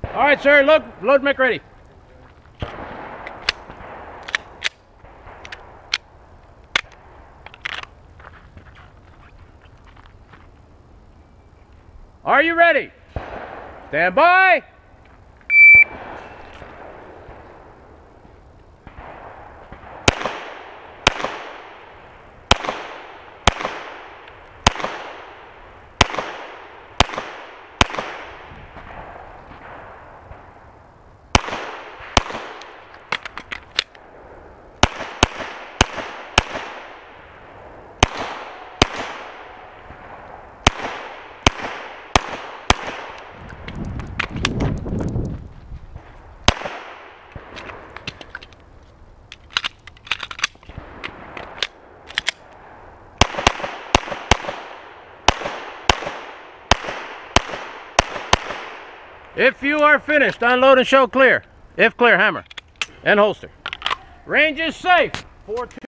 All right, sir. Load and make ready. Are you ready? Stand by. If you are finished, unload and show clear. If clear, hammer and holster. Range is safe. 4-2.